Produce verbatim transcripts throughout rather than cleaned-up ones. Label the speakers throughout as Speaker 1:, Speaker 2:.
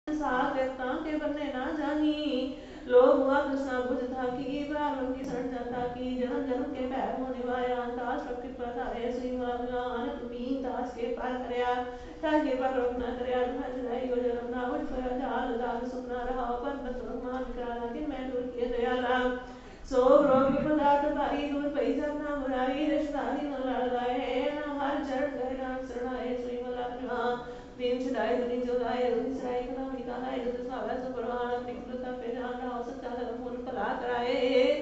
Speaker 1: साग के बन्ने ना जानी लोग हुआ कृष्णा बुझ था कि बालों की सड़ जाता कि जन्म जन्म के पैर हो निभाया दास पक्के पर आए सुई माला अनक मीन दास के पार करया था के पर रोकना करया ना चलाई हो जन्म ना उठ पर जाल जाल सुपना रहा पर बतुर मान करा लेकिन मैं दूर किए दयाला सो रोग पदार्थ भारी दूर पैसा ना मुरारी रिश्तानी न लड़ लाए ना हर चरण गए ना शरणाए सुई मला दिन छुड़ाए दुनी जोगाए दुनी सराय कला निकालाए दुद सावला सो परवाना निकलता पे जान रहा सच्चा धर्म मूल भला कराए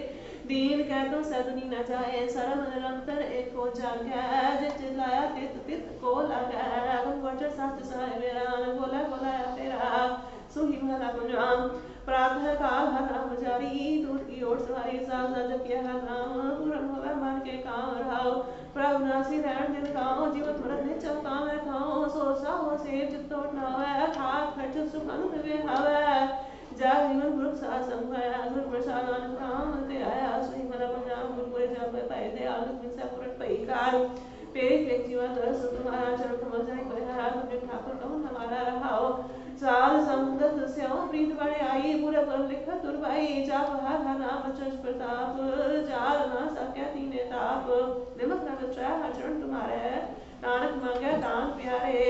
Speaker 1: दीन कह तो सदनी न जाए सरम निरंतर एक को जागे जित लाया तित तित को लगे अगम वचन सच साय मेरा बोला बोला तेरा सुही भला पंजाम प्रातः काल हर नाम जारी दूर की ओर सवारी साथ जब किया हर नाम पूर्ण होवे मन के काम रहाओ प्रभु नासी रहन दिन खाओ जीवत मरत ने चौका में खाओ सो साहो से चित्तो नावे खाक खर्च सुखन वे हवे जा जीवन गुरु सा संभया गुरु प्रसाद आनंद काम ते आया सुई मला पंजाब गुरु पूरे जब पाए दे आलू बिन सा पुरट पई कार पेट पेट जीवा दर सो तुम्हारा चरण कमल जाए कोई हरा मुझे ठाकुर कौन हमारा रहाओ साल संगत स्यों प्रीत बड़े आई पूरे पर लिखा तुरबाई जाप हर हर नाम अचज प्रताप जाल ना सके तीने ताप निमक न बचा हर चरण तुम्हारे नानक मांगे दान प्यारे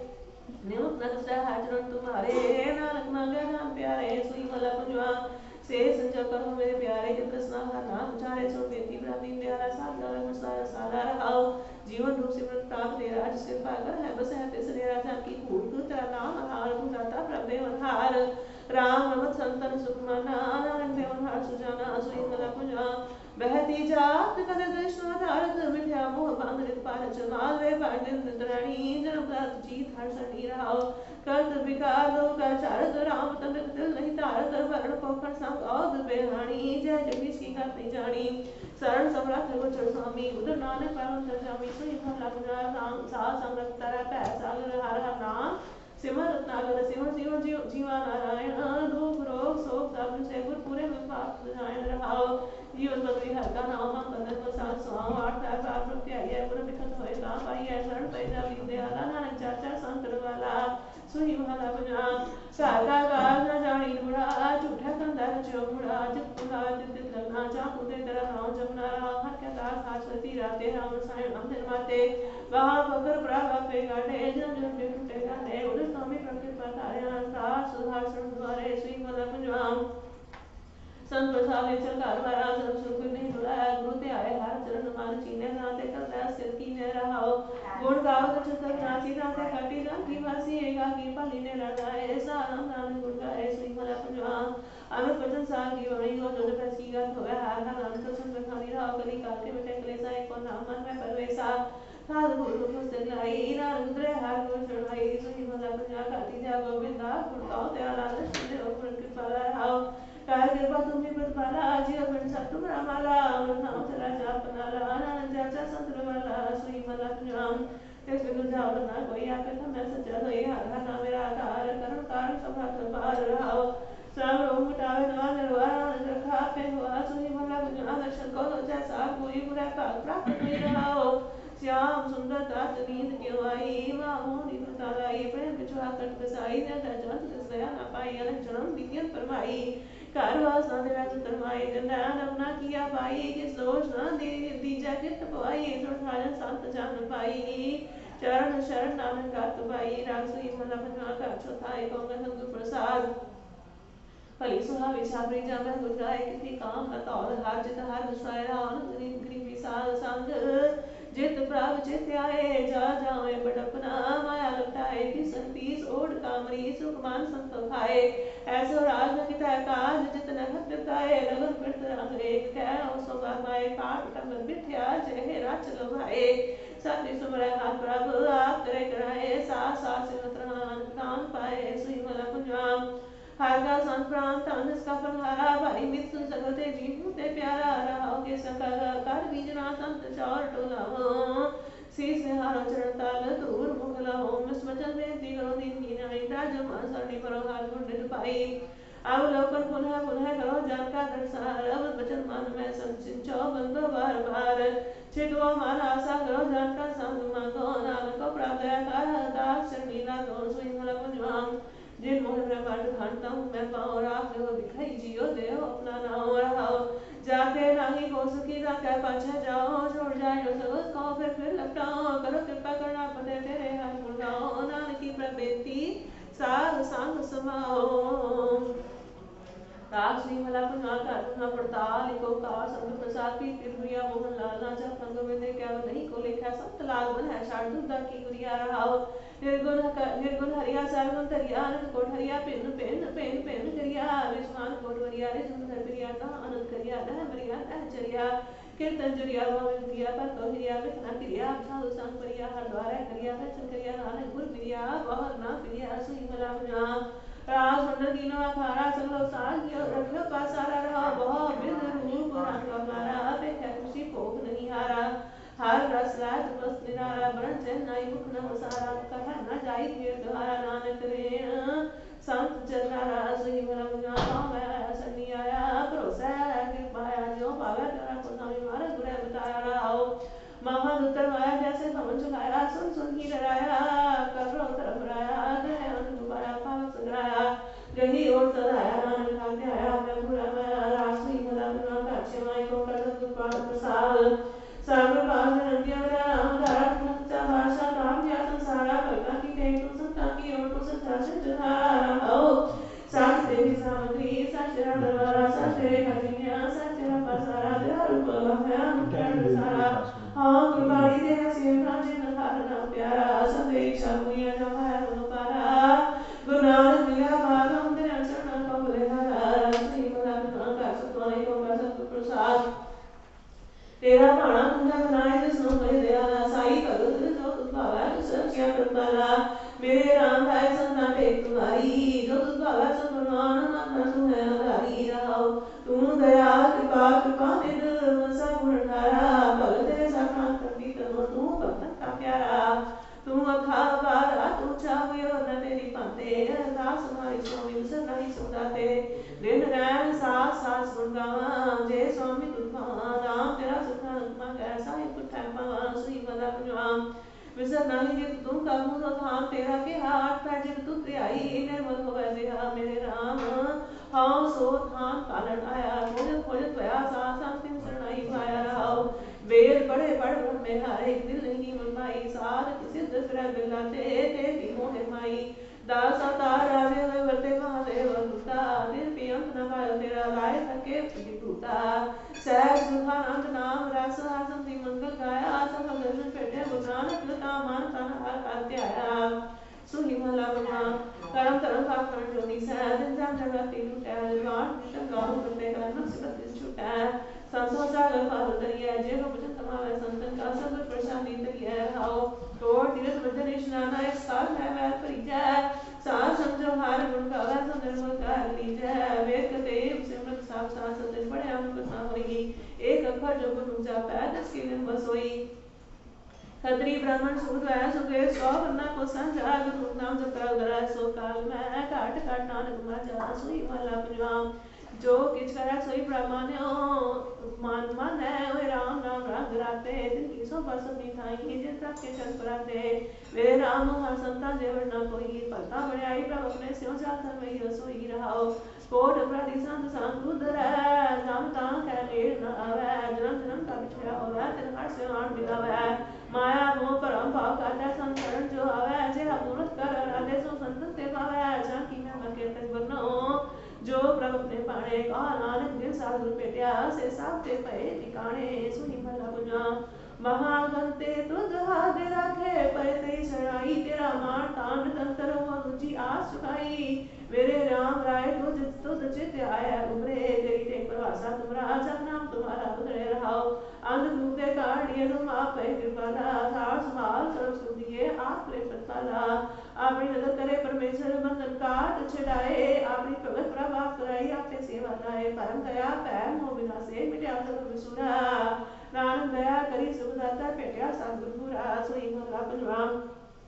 Speaker 1: निमक न बचा हर चरण तुम्हारे नानक मांगे दान प्यारे सुई मला पंजवा से संजय करो मेरे प्यारे जब कृष्णा हर नाम उचारे सो बेटी प्राप्ति प्यारा साथ गावे मुसारा साला रहाओ जीवन रूप से प्रताप तेरा जिसके पागर है बस है तिसरे राजा की कूट तेरा नाम हार दाता प्रभे वनहार राम रमत संतन सुखमाना नारायण देवनहार सुजाना सुई मला पुजा बहती जात कद कृष्ण धारत मिथ्या मोह भंग रित पार चमाल वे पांडित नितराणी जन्म प्रात जीत हर सनी रहाओ कर्त विकार दो कर चारत राम तंत्र दिल नहीं तारत वरण पोखर संग औद बेहानी जय जगदीश की गत नहीं जानी शरण समरथ गोचर स्वामी उधर नानक पावन दर्जामी सुई भला पुजा राम सा संगत तरह पै सागर हर हर नाम सिमर रत्नागर सिमर सिमर जीव जीवा नारायण दुख रोग शोक सब से गुर पूरे में पाप नारायण रहाओ जीवन बदली हर का नाम हम बंधन को साथ सुहाओ आठ तार पाप प्रत्याय गुरु बिखत होए काम पाई है शरण पैदा विद्या आला नानक चाचा संकर वाला सुही भला पुजा सागा काल न जानी बुढ़ा झूठा कंधा रचो बुढ़ा जब बुढ़ा जित लगना चाकू दे तेरा नाम जपना राम हर के दास सासवती राते राम रसायन अंधर माते वहाँ पकर प्रागा पे गाड़े जन जन पे टूटे गाड़े उधर स्वामी प्रकृत पताया सास सुधार सुन द्वारे सुई मला पंजवाम संत प्रसाद सरकार वाला सब सुख नहीं बुलाया गुरु ते आए हर चरण मान चीने नाते कर दया सिर की ने रहाओ गुण गाओ तो चतुर नाची नाते काटी जाती वासी एका की पाली ने लड़ाए ऐसा आनंद आनंद गुण गाए सुई मला पंजवाम अमित वचन सार की वाणी हो जो जब की गात होवे हार का नाम तो सुन बखानी रहा कली काल के मिटे कलेसा एक को नाम मन में परवेसा साध गुरु को से लाई ना रुद्रे हार को चढ़ाई सुई मला पंजवा काटी जा गोविंदा गुण गाओ तेरा लाल सुने और कृपा रहाओ काय कृपा तुम्ही प्रतिपाला आजी आपण सत्तुम रामाला नाम चला जापनाला आनंद जाचा संतरवाला सुई मला तुझाम तेस बिनु जावल ना कोई आपे तो मैं सच्चा तो ये हर हर नाम मेरा आधार करण कारण सभात पार रहाओ सब रोग मिटावे नवा निर्वाण रखा पे हुआ सुई मला तुझा दर्शन को तो जैसा कोई बुरा पाप प्राप्त नहीं रहाओ श्याम सुंदर तात नींद क्यों आई मामो नींद तालाई प्रेम बिछुआ कट बसाई न जंत किस दया न पाई अलग जन्म विद्यन परमाई कारवास ना देवा तरमाई जंदान अपना किया पाई किस दोष ना दे दीजा चित पवाई सुरठाजन संत जान पाई चरण शरण नानक गात पाई रासुई मला पंजवा का चौथा एक अंग प्रसाद भली सुहा विचारी जामे गुजाए किसी काम न तौल हार जित हार विश्वाय रावण गरीब गरीब विशाल संग जित प्राप चित आए जा जाए बड़पना माया लुटाए किसन पीस ओढ़ कामरी सुख मान संत खाए ऐसो राज न किता काज जित न घट काए लगन पिरत रंग एक कह सो बाबाए काट टंग बिठया जय राच लभाए सत्य सुमर हाथ प्रभु आप करे कराए सा सा सिमत रान कान पाए सुई मला कुंजाम हर का संत प्राण तन इसका फलहारा भाई मित्र जगते जीव ते प्यारा रहाओ के सकल कर बीजना संत चौर टोला शीश में हारो चरण ताल दूर मुगला हो मिस वचन बेनती करो दिन की नाई राज मान सरणी परो हार गुंडित पाई अवलोकन पुनः पुनः करो जान का दर्शार अब वचन मान में संचिंचो बंदो बार बार छिटो मान आशा करो जान का संग मांगो नानक प्राप्त कर दास चरणीला तो सुई मला पुंजवाम जिन मोह ब्रह्मांड घानता हूँ मैं पाऊँ राख हो दिखाई जियो दे अपना नाम रहाओ जाके नाही को सुखी जाके पाछे जाओ छोड़ जाए जो सगों को फिर फिर लपटाओ करो कृपा करना पड़े तेरे हाथ मुड़ाओ नानक की प्रबेती साध संग समाओ राग श्री मला पंजाल का तुना पड़ताल लिखो का संत प्रसाद की तिरमिया मोहन लाल नाचा संग में दे क्या नहीं को लिखा संत लाल बन है शाड़ दुर्दा की गुरिया रहाओ निर्गुण निर्गुण हरिया सरगुण तरिया अनंत कोट हरिया पिन पिन पिन पिन करिया विश्वान कोट वरिया रे सुंदर प्रिया ना अनंत करिया ना मरिया ना चरिया कीर्तन जरिया गोविंद किया पर कहिया बिना क्रिया साधु संग परिया हर द्वारा करिया दर्शन करिया नानक गुर प्रिया बाहर ना प्रिया सुई मला ना राज मंडल कीनो अखारा सगलो सागियो रखियो पासारा रहा बहुत बिद रूप रंग हमारा अपेक्षा खुशी भोग नहीं हारा हर रस लात बस निरारा बरन से नाई मुख न वसारा कहा न जाई फिर द्वारा नानक रेण संत चरनारा सुई मलम गाँव मैं सन्नी आया भरोसा कृपाया जो पावे तेरा को नामी मारा गुरे बताया रहाओ महादुतर माया जैसे भवन चुलाया सुन सुन ही डराया करो तरफ राया गए अनुपाया पावक संग्राया गही और सदाया नानक खाते आया मैं पूरा मैं राष्ट्रीय मला गुना काक्षे माई को कर दुपान प्रसाद सागर पास नंदिया मेरा राम धारा मुक्ता भाषा काम या संसारा कल्पना की कहीं तो संता की और तो संता से जहारा हो साथ देवी सामग्री साथ तेरा दरबारा साथ तेरे खजिनिया साथ तेरा पसारा तेरा रूप है मुक्ता सारा हाँ कुर्बानी तेरा सेवा जिन खाना प्यारा सब एक शामुया जमाया अनुपारा गुरु नानक मिला भागम तेरा चरण कमले हरा श्री मला का सतवाई को का सत प्रसाद तेरा भाणा तुझा बनाए जिसनो कहे दयाला साई भगत जो तुझ भावा सब क्या करताला मेरे राम भाई संता टेक तुम्हारी जो तुझ भावा सब परमान माता तू है आधारी रहाओ तू दया कृपा कृपा निध वसा गुण धारा भगत तेरे साखान करती तनो तू भक्तन का प्यारा तू अखा बारा तू छावयो न तेरी पाते दास हमारी स्वामी विसर नहीं सुनाते दिन रैन सास सास गुण गावा जय स्वामी तुझ राम तेरा सुखा मा ऐसा ही कुछ पावा सुई मला पंजाम विसर नहीं जित तू काबू तो थाम तेरा के हाथ पैर जित तू प्याई निर्मल होवे देहा मेरे राम हाँ सो थान पालन आया खोज खोज त्वया सास अंतिम शरणाई पाया रहाओ वेद पढ़े पढ़ ब्रह्म में हारे दिल नहीं मन माई साध किसी दसरा बिलाते ते भी मोहे माई दास अवतार आवे हुए वर्ते महादेव दूता दिल पे अंत न पायो तेरा लाए थके पी टूटा सहज सुखानंद नाम रस आसन दी मंगल गाया सब दर्शन पेटे गुरु नानक लता मान तन हर करते आया सुही मला भगवान करम तरम का करण जोनी सह दिन जान जगत तीन टै जवान विषम गाहु करते करम सिबत दिन छुटा संतो सागर पार दरिया जे को भजन तमावे संतन का सब प्रशांति दरिया रहाओ तोड़ तीरथ मध्य निष्णाना एक साल है वैर परिजय सार समझो हार गुण गावा सुंदर गुण गार लीजय वेद कते सिमरत साफ साफ सतन बड़े अमृत ना होई एक अखर जो गुण ऊंचा पै दस के दिन बसोई खत्री ब्राह्मण सूद वै सुखे सौ करना को संजा गुरु नाम जपरा उदरा सो काल मैं काट काट नानक माचा सुई वाला पंजाम जो किच करै सोई ब्राह्मण्यो मान मन है ओए राम नाम रंग राते दिन की सो बस अपनी थाई जिन तक के चल पराते वे राम हर संता जेवर न कोई भक्ता बड़ाई प्रभ अपने स्यों जाकर में रसोई रहाओ कोट अपराधी संत संग उधर नाम तां कह मेल न आवे जन्म जन्म का बिछड़ा होवे तिन हर से आन मिलावे माया मोह परम भाव काटा संसरण जो आवे जे मूर्त कर राधे सो संतन ते पावे झांकी में मके तक बनो जो प्रभ अपने पाणे कहा नानक दिन साधु पेटिया से साथे पे ठिकाने सुनी भला बुझा महागंते तुझ हाथ राखे पर तेरी शरणाई तेरा मान तांड तंत्र हो रुचि आस चुकाई मेरे राम राय तुझ तुझ चित आया उमरे तेरी टेक प्रवासा तुम्हारा जब नाम तुम्हारा उधरे रहाओ अंध रूप दे काढ़िए तुम आप पे कृपाला थार संभाल सर्व सुनिए आप प्रेम प्रतिपाला अपनी नजर करे परमेश्वर बंधन काट छड़ाए अपनी भगत प्रभाव कराई आपे सेवा लाए परम दया पैर मोह विनाशे मिट्या सब विसुरा नानक दया करी सुखदाता पेटिया सतगुरुपुरा सोई मोला पंजवाम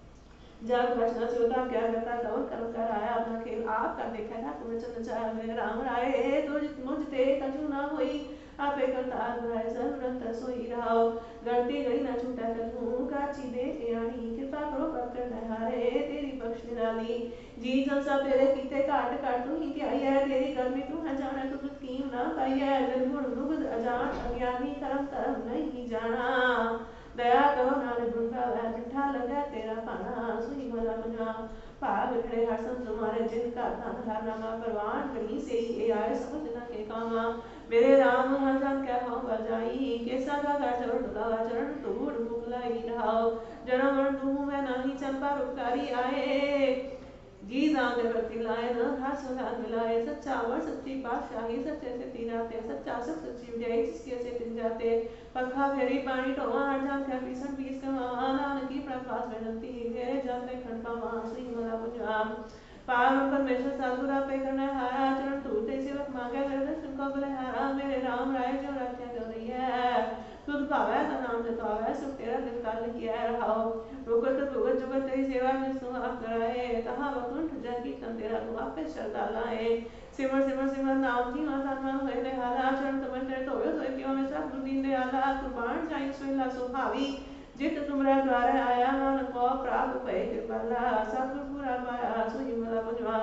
Speaker 1: जब रचना से होता क्या करता कौन कर्म कर आया अपना खेल आप कर देखा था तुम्हें चंद चाह मेरे राम राय तुझ मुझ ते कछु ना हुई आपे करतार बुराए सर्वरंतर सोई रहाओ। गढ़ती गई न छूटा करूँ काची दे के आनी, कृपा करो प्रभ करने हारे तेरी बख्श निराली। जी संसा तेरे कीते काट काट तू ही ध्याई है, तेरी गर्मी तू है जाने तुझ कीम ना पाई है। निर्गुण दुग्ध अजान अज्ञानी करम धर्म नहीं जाना, दया करो नानक गुण गावे मिठा लगे तेरा खाना। सुनी भला पंजवा भाग खड़े हर संत तुम्हारे, जिनका धन हर नामा परवान कहीं से ही आए सब जना के कामा। मेरे राम हर जन कह हो बजाई, कैसा का चरण दुलावा चरण तूड़ मुगलाई रहाओ। जन्म मरण दूँ मैं नाही चंपा उपकारी आए, जी दान भक्ति लाए न हर सुधार मिलाए। सच्चा वर सच्ची पातशाही सच्चे से तीराते, सच्चा सब सच्ची विजय जिसके से तिन जाते। पखा फेरी पानी ढोवा हर जान क्या पीसन पीस कमा, नानक की प्रभात विनती तेरे जाते खंड पावा। श्री मला पंजाब पावन परमेश्वर सतगुरा पे करना हारा, चरण टूटे सेवक मांगे मेरे दर्शन को बलिहारा। मेरे राम राय जो राख्या जो रही है, तुझ भावै ता नाम जतावै सुख तेरा दिल काल किया रहाओ। रुकत भुगत जुगत तेरी सेवा जिस तुम आप कराए, तहाँ वकुंठ जन कीर्तन तेरा तुम आपे श्रद्धा लाए। सिमर सिमर सिमर नाम जी माता मन होए दयाला, चरण कमल तेरे धोयो धोए क्यों मैं सब दीन दयाला। कुर्बान चाहि सुहेला सुहावी, जित तुमरा द्वार आया, नानक को प्राप्त भय कृपाला। सतगुर पूरा पाया सुहि मला पंजवा,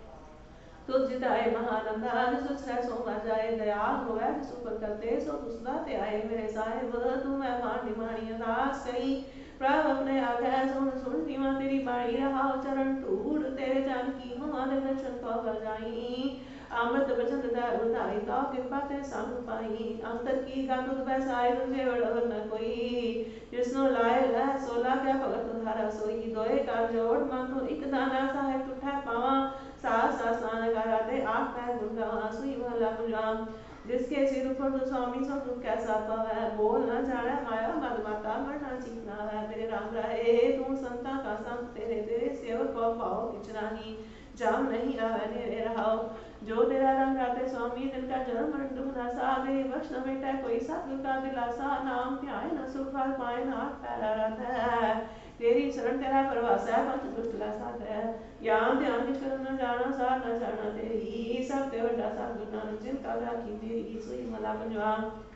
Speaker 1: तुझ जिताए महानंदा जिसु सह सो मर जाए। दयाल होवे जिसु पर करते सो तुस दाते आए। मेरे साहिब तू मैं भांडी माणी अरदास करी, प्रभ अपने आगे सुन सुन सीमा तेरी बाणी रहाओ। चरण टूट तेरे जान की हो आदर दर्शन को कर जाई, अमृत बचन दर उतारी तो कृपा ते संग पाई। अंतर की गात तुझ बैसाए तुझे बड़वर न कोई, जिसनो लाए लह सोला क्या भगत तुधारा सोई। दोए कर जोड़ मन तू एक दाना साहेब तुठै पावा, सास सास नानक आराधे आप पैर गुण गावा। सुई महला पंजाब जिसके सिर ऊपर तो स्वामी सब दुख कैसा पावै, बोल न जाने माया मद माता मरना चीतना है। मेरे राम राहे तू संता का संत तेरे, तेरे सेवक को पाओ किच नाही, जाम नहीं आवे नेरे रहाओ। जो तेरा रंग राते स्वामी जिनका जन्म मरण दुख न साधे, बख्श न बेटा कोई सतगुर का दिलासा। नाम ध्याए न सुख फल पाए नाथ पैरा रहता है, तेरी शरण तेरा प्रवास है पंच दुष्टला साथ है। ज्ञान ध्यान किस कर न जाना सार न जाना तेरी, सब ते वड्डा सतगुर नानक जिनका राखी तेरी। सुई मला पंजवा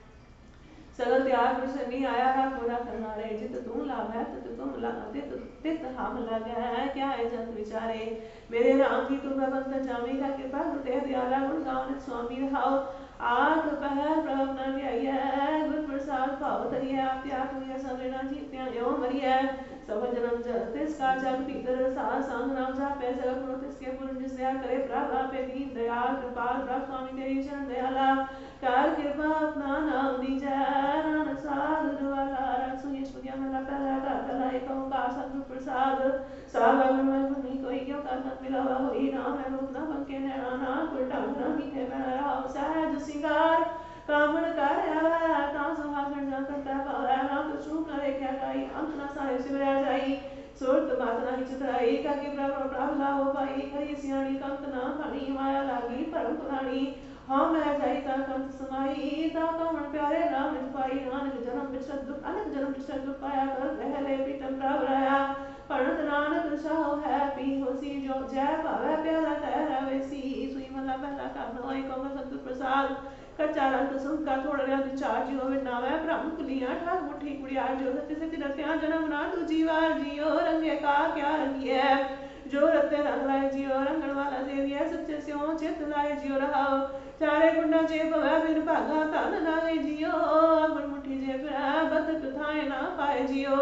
Speaker 1: सगल त्याग विसरनी आया है पूरा करनारे, जित तू लाभ है तित तुम तित तित हम लगे है क्या है जन विचारे। मेरे राम जी तुम बंद जामी का कृपा ते दयाला गुण गावन स्वामी रहाओ। आठ पहर प्रभ न ध्याय गुर प्रसाद भाव धरिया, त्याग हुआ सब लेना जीत्या यो मरिया। सब जन्म तिसका जग भीतर सार संग नाम जापे, सगल गुण तिसके पूर्ण जिस दया करे। प्रभ आपे दीन दयाल कृपाल प्रभ स्वामी तेरी शरण दयाला, कर कृपा अपना नाम दीजै नानक साधु द्वारा। सुनिए सुनिया मेरा पहला घर पहला एक ओंकार सतगुर प्रसाद, सागर में भूमि कोई क्यों करना मिलावा होई। नाम है रूप न बंके नैना ना कोई ढंग न मीठे मैं रहाओ। सहज सिंगार कामण कर आवे ता सुहागण न करता पावे, नाम तो चूक न रेख्या गाई अंत न साहे सिमरया जाई। सुरत मात नहीं चितराई काकी प्रभ प्रभ ला हो पाई, खरी सियाणी कंत न खड़ी माया लागी परम पुराणी। हाँ मैं जाई ता कंत समाई ता कमण प्यारे राम निज पाई। नानक जन्म बिछत दुख अनक जन्म बिछत दुख पाया, कर पहले पीतम प्रभ राया। पढ़त नानक साहो है पी होसी, जो जय भावै प्यारा तैरा वेसी। सुई मला पहला करना होए कौन सतगुर प्रसाद, कच्चा रंग सुख का थोड़ा रहा विचार जियो विनावै ब्रह्म कुलियां ठाक मुठी कुड़िया। जो सत्य सत्य रत्या जन्म ना तू जीवार जियो, रंगे का क्या रंगिए जो रत्ते रंग लाए जियो। रंगण वाला देविया सच्चे स्यों चित लाए जियो रहाओ। चारे कुंडा जे पवै बिन भागा धन नाए जियो, अगुण मुठी जे फिरै बदक थाए ना पाए जियो।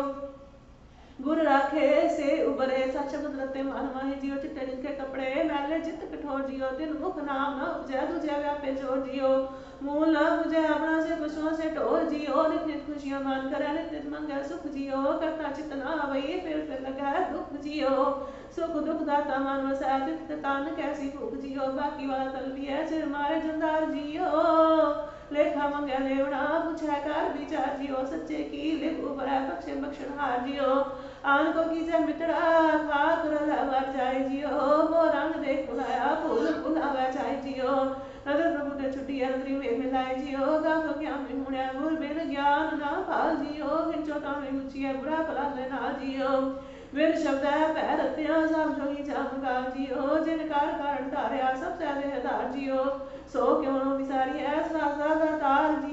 Speaker 1: गुर राखे से उबरे सच शब्द रते मन माहे जियो। चिट्टे जिनके कपड़े मैले चित्त कठोर जियो, तिन मुख नाम न उपजै दूजे व्यापे जोर जियो। मूल न बुझे अपना से पशुओं से ढोर जियो, नित नित खुशियां मान करे नित नित मंगे सुख जियो। करता चित न आवई फिर फिर लगे दुख जियो, सुख दुख दाता मन वसै तित तन कैसी भूख जियो। बाकी वाला तलबिया सिर मारे जंदार जियो, लेखा मंगे लेवना पूछै कर विचार जियो। सच्चे की लिख उबरै बख्शे बख्शण हार जियो, आन को कीजे मित्रा खाक रलवर जाए जियो। वो रंग देख बुलाया फूल बुलावे जाए जियो, नदर प्रभु ते छुट्टी अंतरी में मिलाए जियो। गाथो ज्ञान में मुड़े गुर बिन ज्ञान ना पाल जियो, विचो तामे गुचिए बुरा भला लेना जियो। बिन शब्द पै रत्या सब जोगी जाम का जियो, जिन कार कारण तारिया सब सैदे धार जियो। सो क्यों नो विसारी ऐसा सादा तार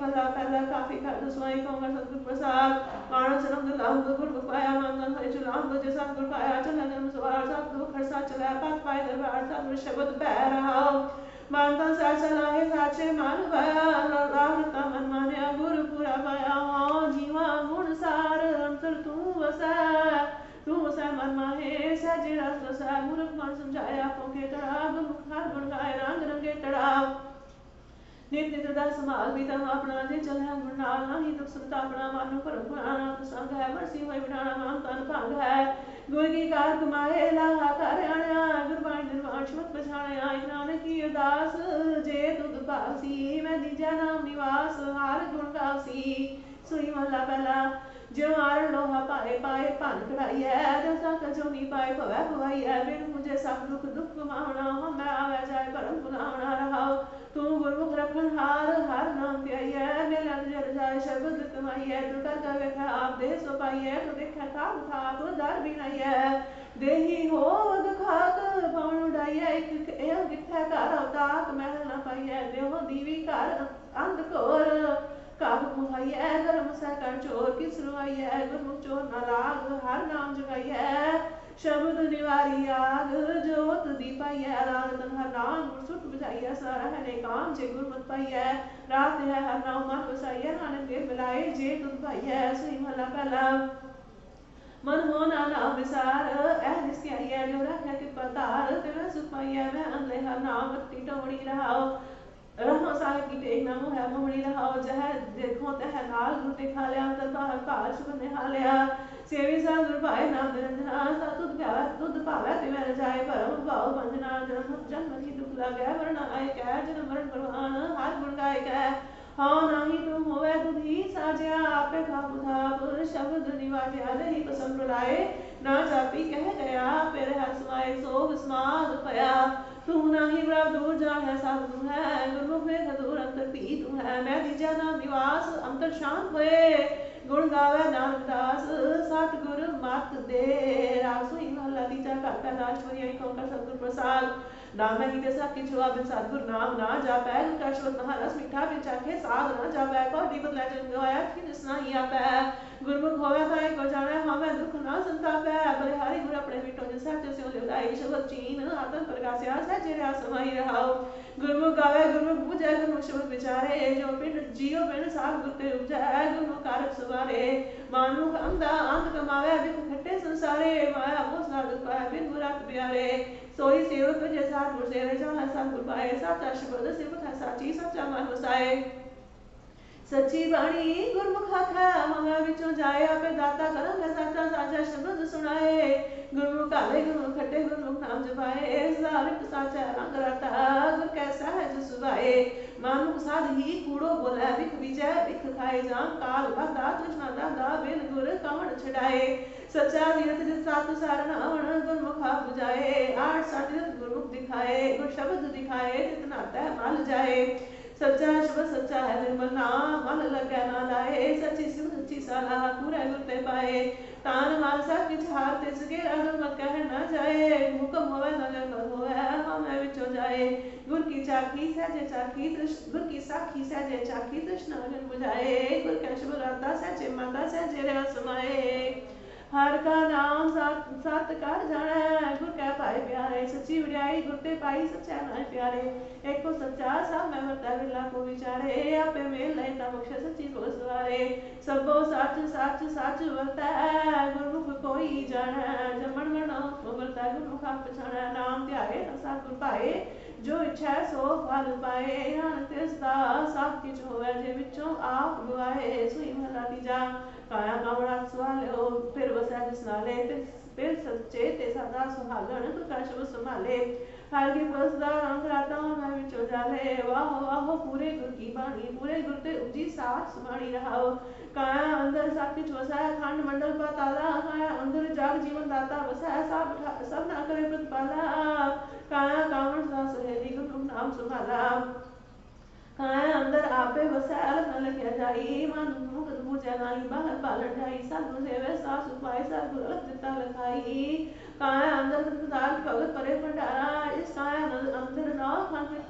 Speaker 1: महला पहला काफी कर दसवाई कहूँगा सतगुर प्रसाद मानव जन्म दुलाम गुर पाया मानन हरि जुलाम गुर जैसा गुर पाया चला जन्म सवार सब दुख खरसा चला पत पाए दरबार सब शब्द पै रहा मानता सा चला है साचे मान पाया रावता मन मानिया गुरु पूरा पाया हाँ जीवा गुण सार अंतर तू वसा तू वसा मन माहे सहजे रस वसा मूर्ख मन समझाया पोके तड़ा गुरमुख हर गुण गाए रंग रंगे तड़ा नित नित दा समाल भी तम अपना जे चल है गुण नाल नहीं दुख सुनता अपना मानो परम पुराना संग है मरसी होई बिठाना मान तन भंग है गुर की कार कमाए लाहा कर आया गुरबाणी निर्वाण शब्द पछाणया एक नानक की अरदास जे तुद भासी मैं दीजा नाम निवास हार गुण गासी सुई महला पहला जो आर लोहा पाए पाए भन कढ़ाई है दसा कचौनी पाए भवै भवाई है बिन मुझे सब दुख दुख कमावना हम मैं आवे जाए परम बुलावना रहाओ तू गुरमुख रखन हार हर नाम ध्याई है मेला जर जाए शब्द कमाई है तू कर कर वेखा आप दे सो पाई है तू देखा थाप थाप दर भी नहीं है देही हो दुखाक पवन उड़ाई है एक एह किथे घर अवताक महल न पाई है देहो दीवी घर अंधकोर काब मुहाई है गरम सा कर चोर किस रुआई है गुरमुख चोर न लाग हर नाम जगाई है शब्द निवारी आग जोत दीपाई है राग तन हर नाम गुर सुट बुझाई है सारा है ने काम जे गुरमत पाई है रात है हर नाम मन बसाई है नानक देव मिलाए जे तुम पाई है सुई महला पहला मन हो ना नाम विसार ऐ निस्याई है जो रखे कृपा तार तेरा सुख पाई है मैं अंधे हर नाम बत्ती टोड़ी रहाओ रहो साहिब की टेक नामो है मोहनी रहाओ जह देखो तह नाल गुटे खा लिया अंतर बाहर पार सुबह निहा लिया सेवी सा गुर भाए नाम निरंजना सा तुद प्यावा तुद पावे ते मेरे जाए परम भाव बंजना जन्म जन्म ही दुख लगे वरना आए कह जन्म मरण परवान हर गुण गाय कह हाँ नाही तुम होवे तुद ही साजिया आपे खाप थाप शब्द निवाजिया नहीं पसंद प्रलाए ना जापी कह गया पेरे हर समाए सोग समाद पया तू नाही बड़ा दूर जा है सब तू है गुरमुख में दूर अंतर भी तू है मैं दीजा नाम निवास अंतर शांत होए गुण गावे नानक दास सतगुर मत दे राग सुई महला तीजा घर पहला छोरी ओंकार सतगुर प्रसाद नाम ही दे सब किछु बिन सतगुर नाम ना जापै गुर शब्द महा रस मीठा बिन चाखे साध ना जापै कौड़ी बदला जन गवाया कि जिसना ही आपै गुरमुख होवे ताई को जाने हमें दुख ना संतापै बलिहारी गुर अपने मिटो जिस सच से उदाई शब्द चीन आत्म प्रकाश्या सहजे रहा समाई रहाओ गुरमुख गावे गुरमुख पूजै गुरमुख शब्द विचारे जो पिंड जियो पिंड साग गुरते उपजै गुरमुख कारक सुवारे मानुख अंधा अंध कमावे बिख खट्टे संसारे माया मोह साध पाए बिन बुराक प्यारे सोई सेवक जैसा गुर सेवे जाना सतगुर पाए साचा शब्द सिमत है साची सच्चा मन वसाए सच्ची बाणी गुरमुख है हमें विचों जाए आपे दाता करम है साचा साचा शब्द सुनाए गुरमुख काले गुरमुख खट्टे गुरमुख नाम जपाए सारित साचा रंग रता गुर कैसा है जो सुभाए मानुख साध ही कूड़ो बोले बिख विजय बिख खाए जाम काल बाधा तृष्णा दादा बिन गुर कवण छड़ाए सच्चा तीर्थ जिस सातु सारण आवण गुरमुख आप बुझाए आठ सातीर्थ गुरमुख दिखाए गुर शब्द दिखाए जितना तह मल जाए सच्चा शुभ सच्चा है निर्मल नाम मन लगे ना लाए सच्ची शिव सच्ची सलाह पूरे गुर ते पाए तान माल सब किछ हार ते सके अगर मत कह न जाए हुक्म होवे न जंगल होवे हमें विचो जाए गुर की चाखी सहजे चाखी गुर की साखी सहजे चाखी तृष्णा जन बुझाए गुर के शुभ राता सहजे माता सहजे रह समाए हर का नाम सत सत कर जाना गुर कह पाए प्यारे सच्ची वड्याई गुर ते पाई सच्चा नाम प्यारे एक को सच्चा सब मैं वर्ता बिरला को विचारे आपे मेल ले ता बख्श सच्ची को सवारे सबो सच सच सच वर्ता गुरमुख कोई जाना जमन मनो तो वर्ता गुरमुख आप पछाना नाम ध्याए सत गुर पाए जो इच्छा सो फल पाए नानक तिस दा सब किछ होवे जे विचों आप गवाए सुई महला तीजा काया कावड़ा सवालो फिर वसै जिस नाले फिर सच्चे ते सदा सुहागण प्रकाश संभाले हर की बसदा रंग राता मैं विचो जाले वाह वाह पूरे गुर की बाणी पूरे गुर ते उजी साथ सुमाणी रहाओ काया अंदर सब किछ वसै खंड मंडल पाताला काया अंदर जग जीवन दाता वसै सब सब ना करे प्रतिपाला काया कावण सा सहेली गुरमुख नाम संभाला काया अंदर आपे वसै अलग न लग्या जाई मन मुख पूजा नाई बाहर पालन जाई साधु सेवे सास उपाय सतगुर अलग दिता लखाई काया अंदर संसार भगत परे भंडारा इस काया अंदर नौ खंड मी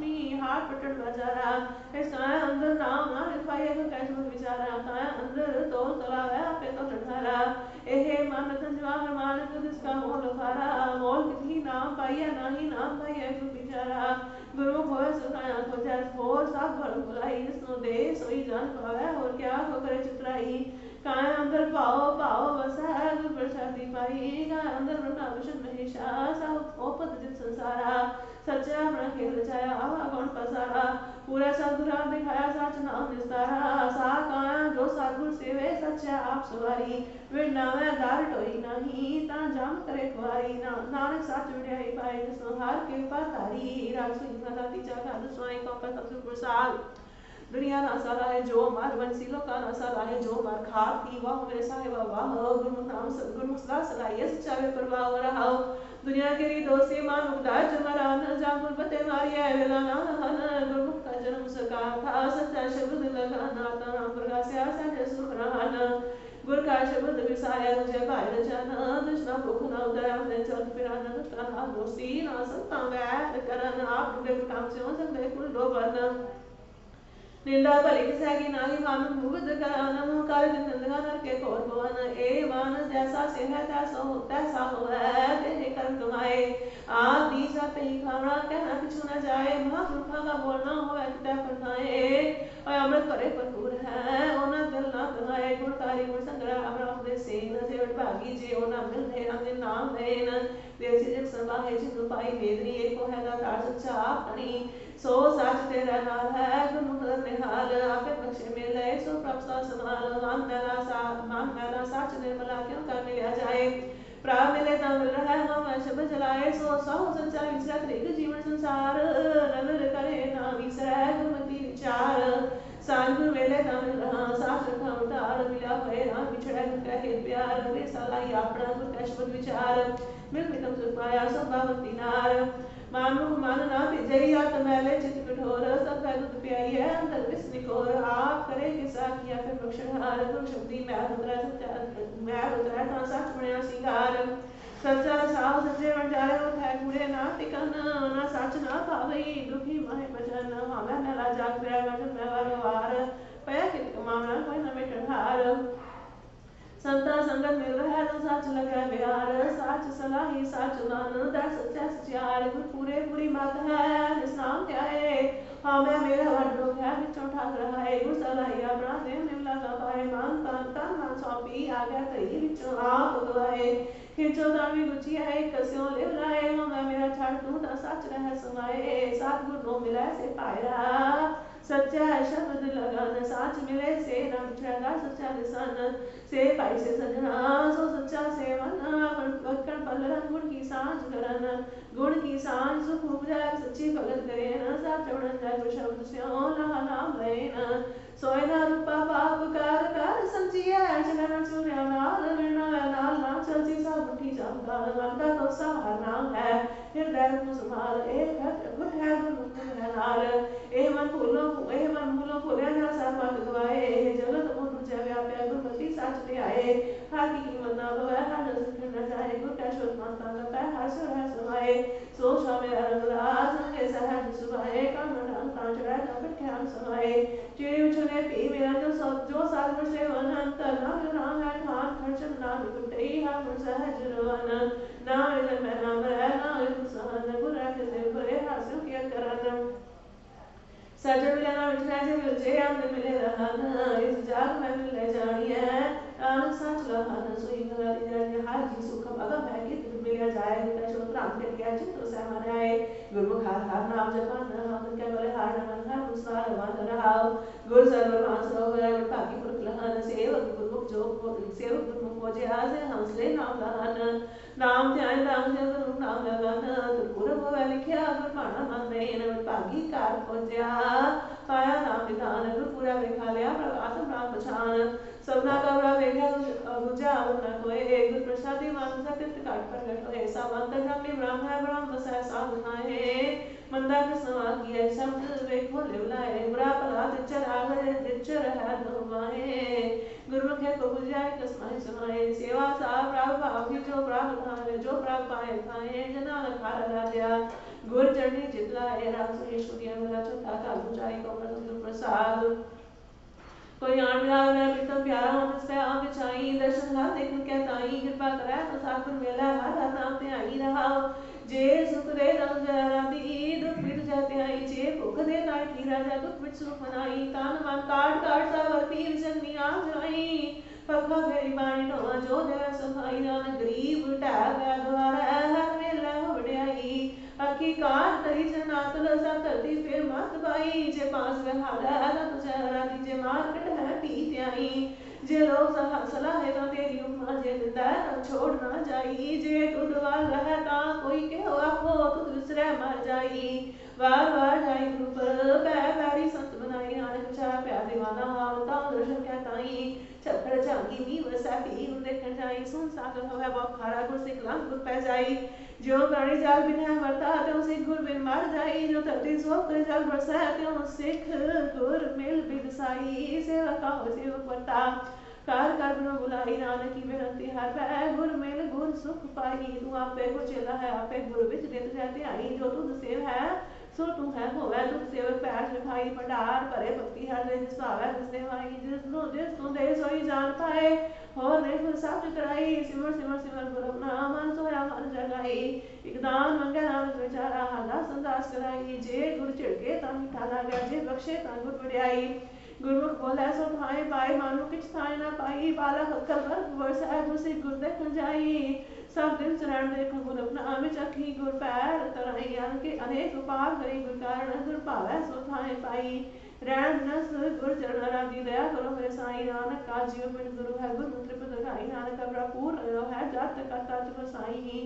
Speaker 1: हाथ पटन बाजारा इस काया अंदर नाम ना लिखाइए को कैश मत विचारा काया अंदर तो तला है पे तो ठठारा एहे मन संजवान मान को जिसका मोल खारा मोल किसी नाम पाइए नहीं नाम पाइए को बिचारा गुरु होए सुनाया को जैस हो सब भर बुलाई जिसनो दे सोई जान पावे और क्या हो करे चित्राई काया अंदर पाओ पाओ बसा है गुरु प्रसादी पाई काया अंदर ब्रह्मा विष्णु महेशा सब ओपत जित संसारा सच्चा अपना खेल रचाया आवा कौन पसारा पूरा सदगुरा दिखाया सच नाम निस्तारा सा काया जो सदगुर सेवे सच्चा आप सवारी विड़ नावे दार टोई नहीं ता जाम करे कुआरी ना नानक सच विड़ाई पाए जिसनो हार के पातारी राजसी मना तीजा का दुसवाई का पर सबसे प्रसाद दुनिया ना सारा है जो मार वंशीलों का ना सारा है जो मार खार थी वाह मेरे साहिब वाह गुरु नाम गुरु सदा सदा ये सच्चावे प्रभाव रहा दुनिया के री दोषी मान उदार जमरा न जामुल बते मारिया वेला ना हन गुरमुख का जन्म सका था सच्चा शब्द लगा ना ता प्रकाश्या सच सुख रहन गुर का शब्द विसाया तुझे भाई रचन दुष्णा भूख न उदय हमने चल फिरा न का ना दोषी ना संता वैर करन आप डूबे काम से संगे कुल डोबन निंदा भली किसकी नाही मान मुगद करान मुँह काल नंदगा नर के कौर भवन ए मान जैसा से है तैसा हो तैसा हो है तेरे कर्म तुम्हारे आप दी जाते ही खावड़ा कहना किछु न जाए महापुरखा का बोलना हो तय फरमाए और अमृत परे भरपूर है ओना दिल ना कहाए गुणकारी गुण संग्रह अमराम दे सेन जेवट भागी जे ओना मिल है अंग नाम देन देसी जग संभाहे जिन पाई मेदरी एको है ना तार सच्चा अपनी सो सच तेरा नाल है गुरु नर निहाल आपे बख्शे मिले सो प्रभ सा संभाल मान मैला सा मान मैला सच निर्मला क्यों कर मिला जाए प्राण मिले ता मिल रहा है हम शब्द जलाए सो सौ संसार विसरा त्रिग जीवन संसार नगर करे ना विसरा गुरमति विचार सांग वेले ता मिल रहा साच रखा उतार मिला भय ना बिछड़ा कहे प्यार वे सलाई अपना गुर कशपद विचार मिल मितम सुख पाया सब भक्ति नार मानु मान ना विजय आत मैले चित कठोर सब है दूध प्याई है अंतर विष निकोर आप करे किसा किया फिर बख्शन हार गुरु शब्दी मैं उतरा सच्चा मैं उतरा ता सच बनया सिंगार सच्चा साव सच्चे बन जाए वो है कूड़े ना टिकन ना सच ना पावई दुखी माहे बचन हमें मेला जाग फिरा वचन मैं वार वार पया कित कमावना कोई न मिटन हार संता संगत मिल रहा है तो सच लगा बिहार सच सलाही सच मान दर सच्चा सचार गुर पूरे पूरी मत है इस नाम क्या है हाँ मैं मेरा वन रोग है बिचों ठाक रहा है गुर सलाही अपना देव निमला का पाए मान तन तन मन सौंपी आ गया तई बिचों आप गवाए खिंचो दावी गुची है कस्यों ले लाए हाँ मैं मेरा छड़ तू ता सच रह समाए सात गुर नो मिला से पायरा सच्चा शब्द लगान साच मिले से राम ठगा सच्चा लिसान से पाई से सजना सो सच्चा सेवन वक्कण पलरन गुण की सांझ करन गुण की सांझ सुख उपजा सच्ची भगत करे न साथ चौड़न जाय शब्द स्यो लहा नाम लेन सोयना रूपा पाप कार कर समझिए चलन सूर्य नाल विना नाल नाम चलती सब मुठी जाम काल मन का तो सहार नाम है हृदय को संभाल एक है गुर है गुर मुक्त है नाल ए मन फूलों ए मन फूलों फूले ना सब मन गवाए जगत मोह तुझे व्याप्या गुरमति साच ले आए हर की कीमत ना होए हर रस न जाए गुर का शोध मानता करता है हर सुर है समाए सो स्वामी अरंगला संगे सहज सुभाए काम ढंग तांचड़ा कपट ख्याल समाए चिड़ी उछले पी मेरा जो सब जो साधु से वन अंतर नाम नाम है ठान खर्चन नाम कुटई है गुर सहज रवन नाम इधर मैं नाम है नाम इधर सहन गुर रख दे भरे हासिल किया करन सजन मिलना मिठना से मिल जे हम मिले रहन इस जाग में मिले जानी है आनंद सच रहन सोई गला दी हर जी सुख अगम है कि तुम मिल जाए गुरु शोध राम के गया चित्त से मनाए गुरु हर हर नाम जपन हम के बोले हर मन हर मुस्वार वन रहाओ गुरु सर्व मास हो गए भागी पुरख लहन सेवक गुरमुख जो सेवक गुरमुख हो जे आज हंसले नाम लहन नाम ध्यान राम से गुरु नाम लगन तुरपुर हो लिखिया गुरु माना मन में भागी कार खोजा पाया नाम विधान गुरु पूरा लिखा लिया प्रकाश राम पछान सबना का बड़ा वेगा गुजा न कोई गुरु प्रसादी मान सकृत काट प्रकट होए सावंत ब्रह्मी ब्रह्म है ब्रह्म बसै साध खाए मंदा कृष्ण किया शब्द वेखो लिवलाए बुरा भला तिचर आगे तिचर है दुमाए गुरमुख है को बुझाए कसमाए सुनाए सेवा सा प्राप भावी जो प्राप खाए जो प्राप पाए खाए जना खार राजा गुर चरणी चितलाए राम सुरेश्वरिया मेरा चौथा काल बुझाई कमर सतगुर प्रसाद कोई आन मिला मेरा प्रीतम प्यारा हम इस पे आम बिछाई दर्शन हाथ देखन के ताई कृपा करे प्रसाद पर मेला हर हर नाम ते आई रहा जे सुख दे रंग राधी दुख मिट जाते आई जे भुख दे नाय की राजा दुख मिट सुख मनाई तान मन काट काट सावर पीर जगनी आग जाई पखा फेरी बाणी नो जो दे सहाई नान गरीब ढह गया द्वारा हर वेला वड्याई अखी कार तरी जनातल सब धरती फिर मत पाई जे पास बहारा ना तुझे राधी जे मार्केट है पी त्याई जे लोग सलाह है तो तेरी उपमा जे दिंदा न छोड़ ना जाई जे तुद वाल रहता कोई के आखो तुद विसरे मर जाई वार वार जाई गुरु पर पै पैरी संत बनाई नानक चाह प्यार दीवाना हावता दर्शन कहताई छत्र झांकी नी वसा पी देखन जाई सुन सागर होवे बहुत खारा गुर सिख लंग गुर पै जाई जो प्राणी जाल बिना मरता त्यों सिख गुर बिन मर जाई जो धरती सोख जल बरसा त्यों सिख गुर मिल बिदसाई सेवा का हो सेवक वर्ता कार कर बिनो बुलाई नानक की बेनती हर पै गुर मिल गुर सुख पाई तू आपे को चेला है आपे गुर विच नित जाते आई जो तुझ सेव है सो तू है होवे दुख सेवक पैर सिखाई भंडार भरे भक्ति हर दे जिस भावै तिस देवाई जिस नो जिस तू दे सोई जान पाए और ने फिर सब चतराई सिमर सिमर सिमर गुरु नाम मन सोया मन जगाई एक दान मंगे नाम विचारा हाला संदास कराई जे गुर छिड़के ता मीठा लागे जे बख्शे ता गुर बढ़ाई गुरमुख बोले सो थाए पाए मानो किछ थाए ना पाई बाला अक्कल वर्ग वर्षा गुर से गुर देखन जाई सब दिन चरण देख गुर अपना में चखी गुर पैर तराई अन के अनेक उपार करी गुर कारण गुर पावै सो थाए पाई रैन नस गुर चरण राधी दया करो मेरे साई नानक का जीव बिन गुरु है गुर मंत्र पद गाई नानक का भरपूर है जात का तज को साई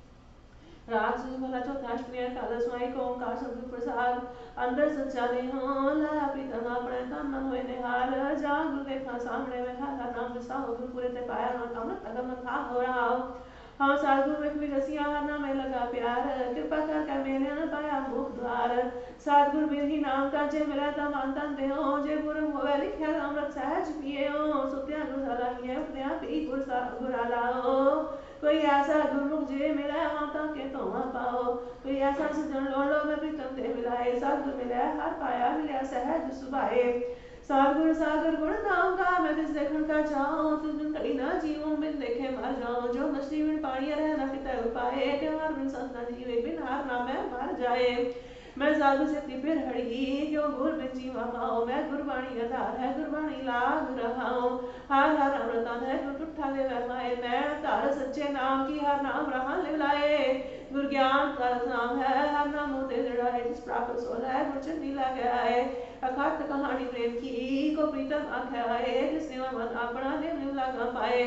Speaker 1: राज भला चौथा अष्टमी एकादश माई को ओंकार सतगुर प्रसाद अंदर सच्चा ने हो ला प्रीतम अपने तन मन होए निहार जा गुरु देखा सामने में हर हर नाम विसा हो गुरु पूरे ते पाया नाम अमृत अगम था हो रहा हो हाँ साधु में भी रसिया हर नाम में लगा प्यार कृपा कर कर मेरे न पाया मुख द्वार सतगुरु बिन ही नाम का जे मिला ता मान तन दे हो जे गुरु होवे लिखया अमृत सहज पिए हो सुत्या गुरु साला किए उपने पी गुरु सा गुराला हो कोई ऐसा गुरमुख जे मिला माता के तो पाओ कोई ऐसा सजन लो लो में प्रीतम दे मिलाए सतगुर मिला हर पाया मिला सहज सुभाए सतगुर सागर गुण नाम का मैं तिस देखन का चाहूं तुझ बिन कड़ी ना जीवूं बिन देखे मर जाऊं जो मछली बिन पानी रह न पिता पाए त्योहार बिन संत न जीवे बिन हार ना मैं मर जाए मैं साधु से तिपिर हड़ी क्यों गुर में जीवा पाओ मैं गुरबाणी आधार है गुरबाणी लाग रहा हूँ हर हर अमृतन है गुर टूठा दे वरमाए मैं तार सच्चे नाम की हर नाम रहा लिवलाए गुर ज्ञान का नाम है हर नाम होते दृढ़ है जिस प्राप्त सोल है गुर चंडी लगा है अखात कहानी प्रेम की को प्रीतम आख्या है जिसने मन अपना देव निवला का पाए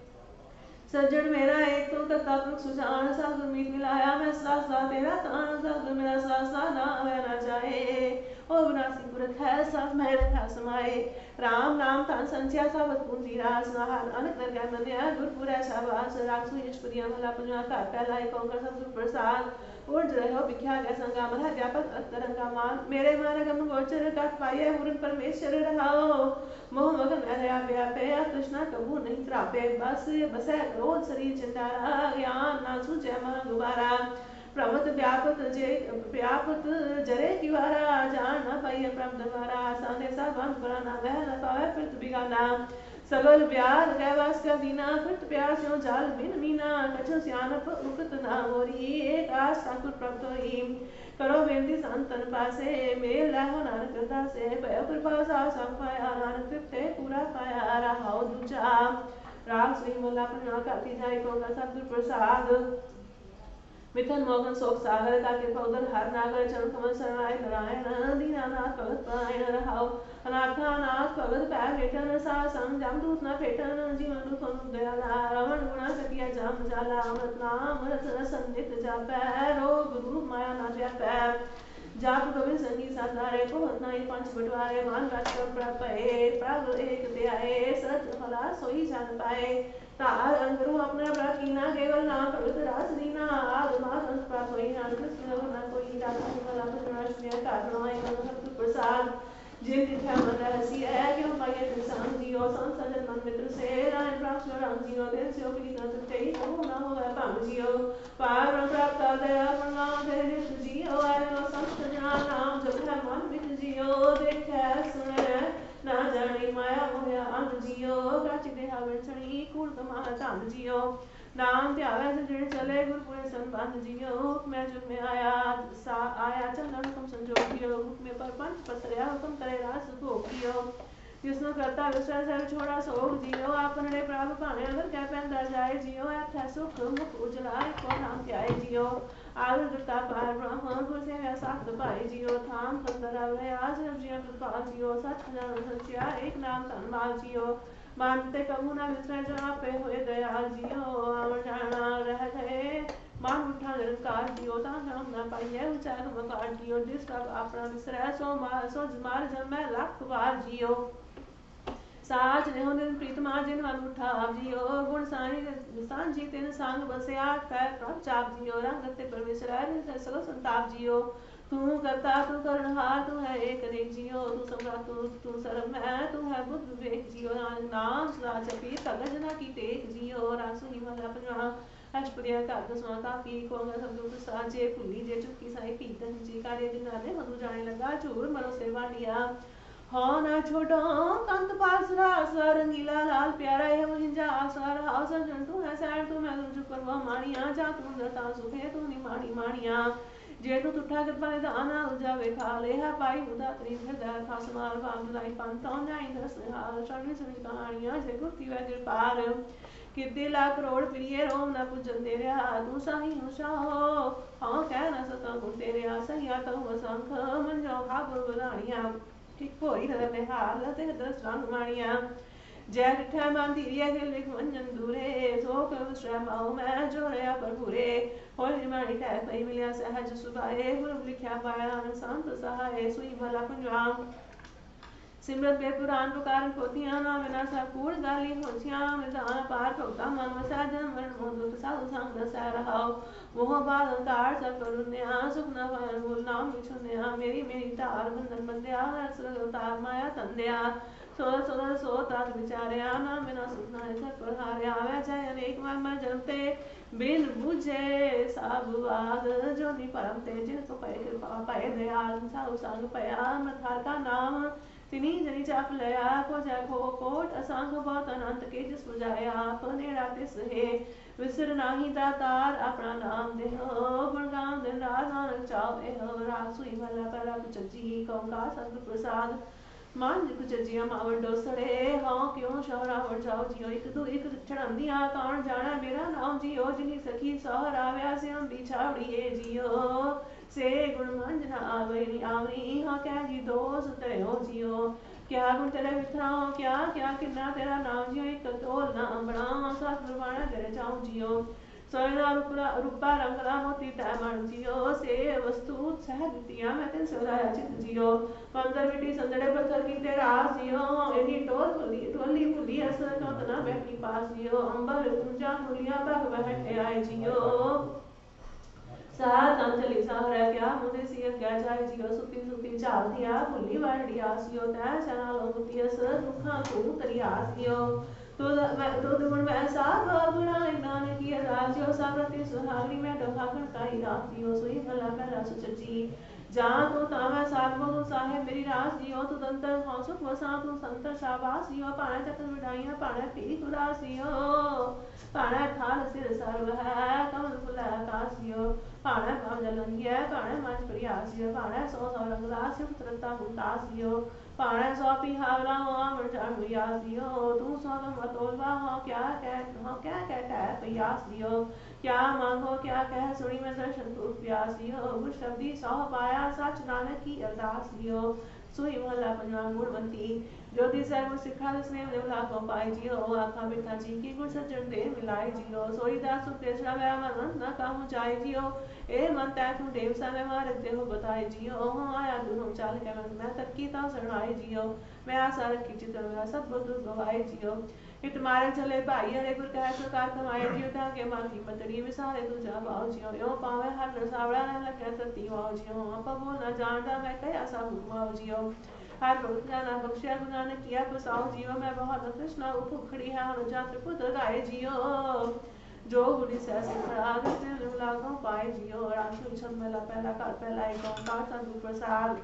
Speaker 1: सज्जन मेरा एक तो करता पुरख सुजान सतगुर मीत मिलाया मैं सदा सदा तेरा तान सतगुर मेरा सदा सदा नाम है ना जाए ओ विनाशी पुरख है सब मेरे है समाए राम नाम तान संचिया सावत पूंजी रास नहान अनक दरगाह मन्या गुरपुरा शाबास राक्षु यशपुरिया भला पुण्या का पहला एक ओंकार सतगुर प्रसाद उड़ रहे हो विख्या गया संगा मरा व्यापक तरंगा मान मेरे मान गम गोचर कट पाए मुरन परमेश्वर रहाओ मोह मगन अरया व्यापे कृष्णा कबू नहीं त्रापे बस बसे क्रोध शरीर चिंतारा ज्ञान ना सूझे मन गुबारा प्रमत व्यापत जे व्यापत जरे किवारा जान न पाइए प्रम द्वारा साने सा बन पुराना वह न पावे फिर बिगाना सगल ब्याल कैवास का दीना फिर प्यार से जाल बिन मीना कछो सियानप उकत ना मोरी एक आस ठाकुर प्रभु ही करो बेनती संतन पासे मेल लाहो नानक दासे भय कृपा सा सब पाया नानक तृप्ते पूरा पाया रहाओ दूजा राग श्री मोला पुण्य करती जाय को सतगुर प्रसाद मिथन मोहन शोक सागर का कृपा उदर हर नागर चरण कमल शरणाय नारायण दीनानाथ भगत पायण रहाओ अनाथानाथ भगत पैर भेटन सा संग जम दूत न भेटन जीवन दुख दयाला रावण गुणा कटिया जाम जाला अमृत नाम रतन संदित जापै रोग रूप माया ना जापै जाप गोविंद संगी साधारे को नाई पंच बटवारे मान राज कर प्रापे प्रभ एक त्याए सत फला सोई जान पाए तार अंगरु अपना प्राकीना केवल नाम प्रगट रास दीना आद मास अंश प्राप्त होई नाम कृष्ण न कोई दाता भला प्रणाश में कारणों सत प्रसाद जिन दिखा मन रहसी है क्यों पाए संग जियो संसजन मन मित्र से राय प्राप्त राम जियो दिन से ओपी तन कई हो ना हो भाम जियो पार प्राप्त दया प्रणाम तेरे जियो आयो संत जना नाम जप है मन बिच जियो देखे सुने ना जानी माया मोया अंग जियो काची देहा विछणी कूड़ कमाना धन जियो नाम ध्यावे सजण चले गुरपुरे संबंध जियो मैं जुग में आया सा आया चंदन हुक्म संजोगियो हुक्म में पर पंच पसरिया हुक्म करे रास भोगियो जिसनो करता विश्वास है छोड़ा सोग जियो आपने प्रभ भाने अगर क्या पैंदा जाए जियो ऐ सुख मुख उजलाए को नाम त्याए जियो आदर करता पार ब्रह्म गुर से व्यासाख पाए जियो थाम सुंदर अवरे आज जियो कृपा जियो सच जन सच्चा एक नाम धनमाल जियो मानते कबू ना विसरे जो आपे हुए दयाल जियो अमर जाना रह गए मान उठा निरंकार जियो ता नाम ना पाइए ऊंचा मकार जियो जिसका अपना विसरे सो मार सो मार जन्म लख बार जियो साच ने दिन प्रीतमा जिन मन उठा जियो गुण सानी सांझी तिन संग बसया कर प्रभ चाप जियो रंग रते परमेश्वर सगल संताप जियो तू करता तू करनहार तू है एक अनेक जियो तू सम्राट तू तू सर्व में तू है बुद्ध विवेक जियो नाम सदा जपी भगत जना की टेक जियो रासु ही मला पंजवा अष्टपदिया का दसवां काफी कोंगा सब दुख साजे भुली जे चुकी साई पीतन जी कार्य दिन आने मधु जाने लगा झूर मरो से वालिया हाँ ना छोटो कंत पासरा सर रंगीला लाल प्यारा है मुझिंजा आसर हाउ सजन तू है सैर तू मैं तुझ परवा मानिया जा तू दता सुखे तू नी मानी मानिया जे तू तुठा कर पाए दाना उजावे खा ले है पाई उदा तरी भदा खासमाल बाम लाई पंतों जाई दस हाल चढ़नी सुनी कहानियां जे गुरती वे कृपार कितने लाख करोड़ प्रिय रोम ना पूजन तेरे तू साही मुशा हो हाँ कह ना सका गुण तेरे सही आता हुआ संख मन जाओ खा बुर बनानिया ठीक होई रहे हाल ते दस रंग मानिया जय डिठा मान धीरिया के लिख मंजन दूरे सो कर श्रम आओ मैं जो रहा पर पूरे होली मानी कह पई मिलिया सहज सुभाए गुरु लिखा पाया संत सहाय सुई भला पंजवाम सिमरत बे पुराण प्रकार पोथियां नाम विना सा कूड़ गाली होथियां मिजान पार भगता मन वसा जन मरण मोह दुख साधु संग दसा रहाओ मोह बाल अंकार सब करुण्या सुख न पायन मूल नाम विछुन्या मेरी मेरी तार बंधन बंध्या हर तार माया तंध्या सो सो सो तात विचार्या नाम बिना सुखना है सब पर हार्या वह चाहे अनेक मार मार जलते बिन बुझे सब वाद जो नि परम ते जिनको पाए कृपा पाए दयाल साहु संग पया मथार का नाम तिनी जनी चाप लया को जा खो कोट असंग बहुत अनंत के जिस बुझाया अपने राते सहे विसर नाही दातार अपना नाम देहो गुणगान दिन रात नानक चाओ एहो रासुई भला परा कुछ जी कौंका सतगुर प्रसाद मान जी कुछ जिया मावर डोसड़े हाँ क्यों शहरा वर जाओ जियो एक दो एक चढ़ंदिया कौन जाना मेरा नाम जियो जिनी सखी सहरा व्यास हम बिछावड़िए जियो से गुण मंजना आवरी आवरी हाँ क्या जी दोष तयो जियो क्या गुण तेरे विथराओ क्या क्या किन्ना तेरा नाम जियो एक तोल नाम बना सात प्रमाण तेरे जाऊं जियो सोयना रूपा रूपा रंगला मोती तैमण जियो से वस्तु सह दितिया मैं तेन सदाया चित जियो मंदर बिटी संदड़े पत्थर की तेरा जियो एनी टोल फुली टोली फुली असर का तना बैठी पास जियो अंबर कुंजा मुलिया भग बैठे आए जियो सात अंचली साहरा क्या मुझे सिर क्या जाए जियो सुती सुती चाल दिया भुल्ली वाड़ी आसियो तै चना लोगती असर दुखा को तरी आसियो तो मैं तो दुगुण में साथ गुणा इनान की राजियो सागरती सुहागरी में डभागण का ही रातियो सुई भला भला सुचजी जहाँ तो तावा साथ वो साहेब मेरी रास जियो तो दंतर हौसुक वसा तू संतर शाबाश जियो पाने चक्कर बिठाइया पाने पी कुरासियो पाने थाल सिर सर्व है कमल फुल आकाश जियो पाने भाव जलंगिया पाने मंच प्रियासियो पाने सौ सौ रंगदास युक्त तरता मुंतासियो पाने सौ पी हावला हो अमर जान वियासियो तू सौ गम अतोलवा हो क्या कह हो क्या कह कह पियासियो क्या मांगो क्या कह सुनी में दर्शन को प्यासियो गुर शब्दी सौ पाया सच नानक की अरदास लियो सुई मोहल्ला पंजवा गुणवंती ज्योति सर्व सिखा स्नेह निर्मला को पाए जियो आखा बिठा जी की गुण सज्जन दे मिलाए जियो सोई दास तेसरा वे मन न काहू जाए जियो ए मन तै तू देव सा में मारक देहो बताए जियो हो आया तू हम चाल के मन मैं तक की ता शरणाए जियो मैं आशा रखी चित्र मेरा सब बुद्ध गवाए जियो हित मारे चले भाई हरे गुर कह सरकार कमाए जियो ता के मान की पतड़ी विसारे तू जा बाओ जियो यो पावे हर सावड़ा न लखे सती वाओ जियो पबो न जानदा मैं कया सा हुमाओ जियो हर भक्त जाना बख्शिया गुना ने किया बसाओ जियो मैं बहुत कृष्णा उपखड़ी है हर जात पुत्र गाए जियो जो बुरी सैसे खराब लागों पाए जियो राशि छंद मेला पहला कर पहला एक ओंकार संत प्रसाद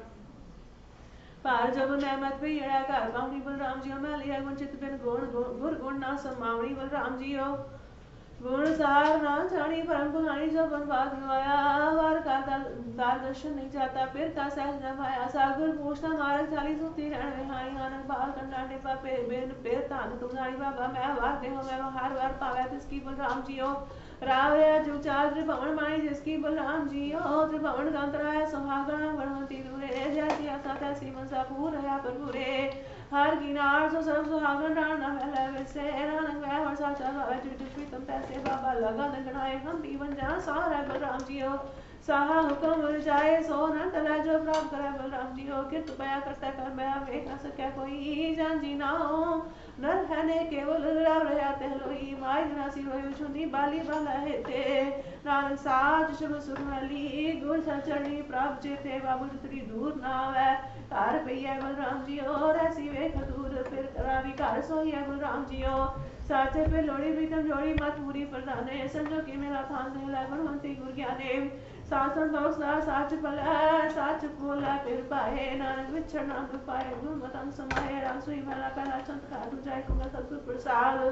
Speaker 1: पार जब मैं मत पे यड़ा कर पाऊंगी बलराम जियो मैं लिया गुण चित बिन गुण गुर गुण ना समावणी बलराम जियो गुण सार ना जानी परम पुरानी जब बनवाद गवाया वार का दार दर्शन नहीं जाता फिर का सहज नभाया सागर पूछना मारक चाली सुती रण विहाई आनंद बाल कंडाटे पा पे बेन पेर तान तुम जानी बाबा मैं वार दे हो मैं हार वार पावे तिसकी बलराम जियो राव जो चार त्रिभुवन माई जिसकी बलराम जियो त्रिभुवन गंतराय सुहागण गणवंती दूरे जैसी आशा तैसी मनसा पूर है परपुरे हर किनार सो सब सुहागण राण न फैले वैसे नानक वह और साचा भावे जुट प्रीतम पैसे बाबा लगन गणाए हम पीवन जा सारा बलराम जियो साहा हुक्म मर जाए सो न टला जो प्राप्त करे बलराम जियो कित पया करता कर मैं वेख न सके कोई जान जी ना हो नर है ने केवल राव रहते लोई माय जनासी होय छुनी बाली बाला है ते नानक साच शुभ सुखमली गुर सचरणी प्राप्त जेते बाबू जितरी दूर ना आवे घर पईए बलराम जियो ऐसी वेख दूर फिर करावी घर सोईए बलराम जियो साचे पे लोड़ी प्रीतम जोड़ी मत पूरी प्रधाने संजो की मेरा थान दे ला गुणवंती गुर ज्ञाने सासन बहुसा साच पला साच बोला फिर पाए नानक विचर नाम पाए गुण मतम समाये राम सुई मेला पहला चंद खादु जाय कुंगा सतगुर प्रसाद